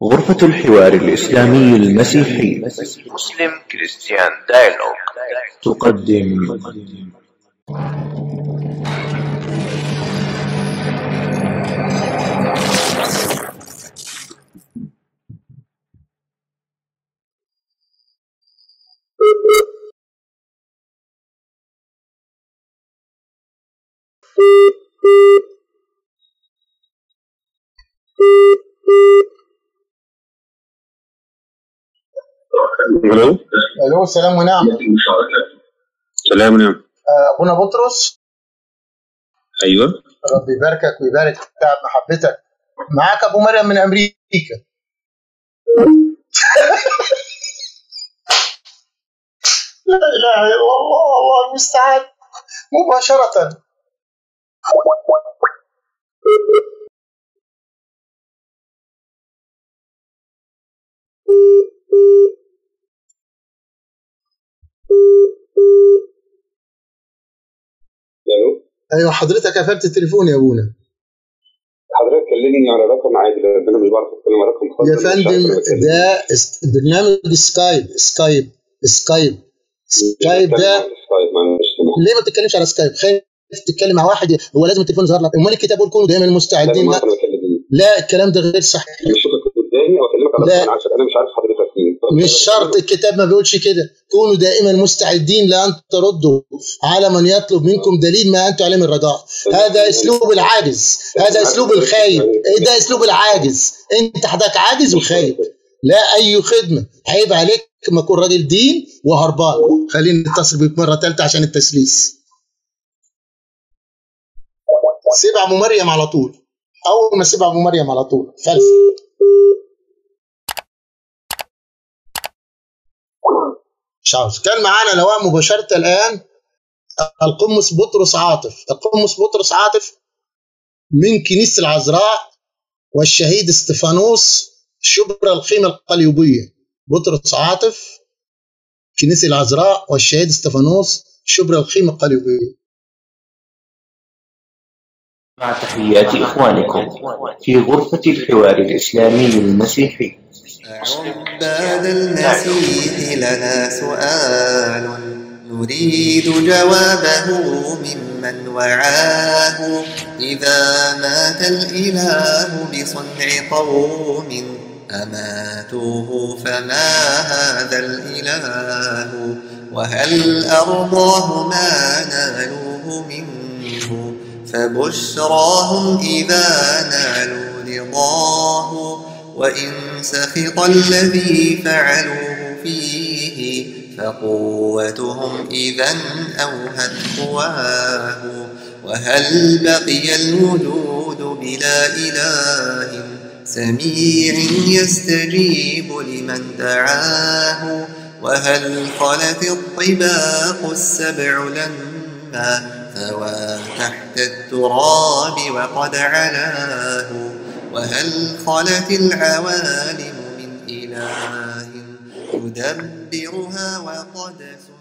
غرفة الحوار الإسلامي المسيحي مسلم كريستيان دايلوج تقدم الو سلام ونعم. سلام ونعم. ابونا بطرس، ايوه، ربي يباركك ويبارك تعب محبتك. معاك ابو مريم من امريكا. لا اله الا الله، الله المستعان. مباشره. الو، ايوه حضرتك قفلت التليفون يا ابونا. حضرتك كلمني على رقم عادي لان انا مش بعرف اتكلم على رقم خاص. يا فندم ده برنامج سكايب ده. ليه ما بتتكلمش على سكايب؟ خايف تتكلم مع واحد هو لازم التليفون يظهر لك؟ امال الكتاب بيقول كونوا دايما مستعدين. لا الكلام ده غير صحيح. قدامي او اكلمك على رقم عشان انا مش عارف حضرتك مين. مش شرط، الكتاب ما بيقولش كده. كونوا دائما مستعدين لان تردوا على من يطلب منكم دليل ما انتم عليه من الرجاء. هذا اسلوب العاجز، هذا اسلوب الخايب، ده اسلوب العاجز. انت حضرتك عاجز وخايب. لا اي خدمه، عيب عليك ما تكون راجل دين وهربان. خليني اتصل بيك مره ثالثه عشان التسليس. سيب ابو مريم على طول. اول ما سيب ابو مريم على طول فلس. مش عارف. كان معانا لواء مباشرة الآن القمص بطرس عاطف من كنيسة العذراء والشهيد استفانوس شبرا الخيمة القليوبية. بطرس عاطف، كنيسة العذراء والشهيد استفانوس شبرا الخيمة القليوبية. مع تحيات إخوانكم في غرفة الحوار الإسلامي المسيحي. عباد المسيح لنا سؤال نريد جوابه ممن وعاه. إذا مات الإله بصنع قوم أماتوه فما هذا الإله؟ وهل أرضاه ما نالوه منه؟ فبشراهم إذا نالوا رضاه. وإن سخط الذي فعلوه فيه فقوتهم إذا أوهت قواه. وهل بقي الوجود بلا إله سميع يستجيب لمن دعاه؟ وهل خلت الطباق السبع لما ثوى تحت التراب وقد علاه؟ وهل خلت العوالم من إله يدبرها وقد